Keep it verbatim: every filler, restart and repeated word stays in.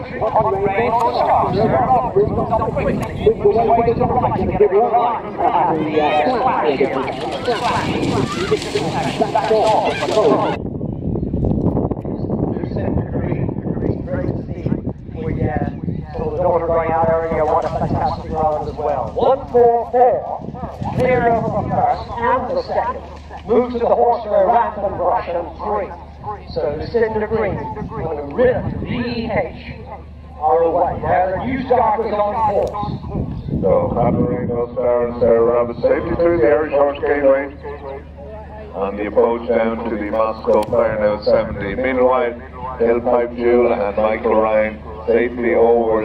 on rain on the sky. Start off, bring them up quickly. Move away to the right to get a good line. And the uh, slash here. Slash. Back off. Great to see. We, uh, saw the daughter going out earlier. What a fantastic round as well. One, four, four. Clear over the first and the second. Moves to the horse for a ramp and brush and three. So Lucinda Green on a rhythm V H are away. There the new starters on horse. So Catherine, Star and Sarah Rabbit safely through the Irish Horse Gateway on the approach down to the Moscow Fire now seventy. Meanwhile, Hill Pipe Jewel and Michael Ryan safely over